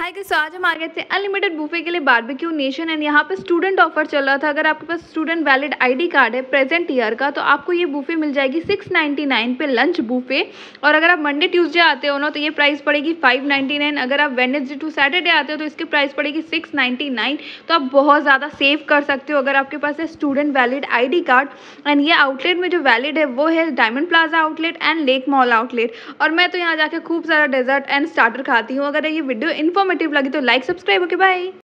Hi guys, तो आज हम आ गए थे अनलिमिटेड बुफे के लिए बारबेक्यू नेशन एंड यहाँ पे स्टूडेंट ऑफर चल रहा था। अगर आपके पास स्टूडेंट वैलिड आईडी कार्ड है प्रेजेंट ईयर का तो आपको ये बुफे मिल जाएगी 699 पे लंच बुफे। और अगर आप मंडे ट्यूसडे आते हो ना तो ये प्राइस पड़ेगी 599। अगर आप वेडनेसडे टू सैटरडे आते हो तो इसकी प्राइस पड़ेगी 699। तो आप बहुत ज़्यादा सेव कर सकते हो अगर आपके पास है student valid I card. And ये आउटलेट में जो वैलिड है वो है diamond plaza outlet and lake mall outlet. और मैं तो यहाँ जाके खूब सारा डेजर्ट एंड स्टार्टर खाती हूँ। अगर ये वीडियो इन्फॉर्मेटिव लगी तो लाइक सब्सक्राइब। Okay bye.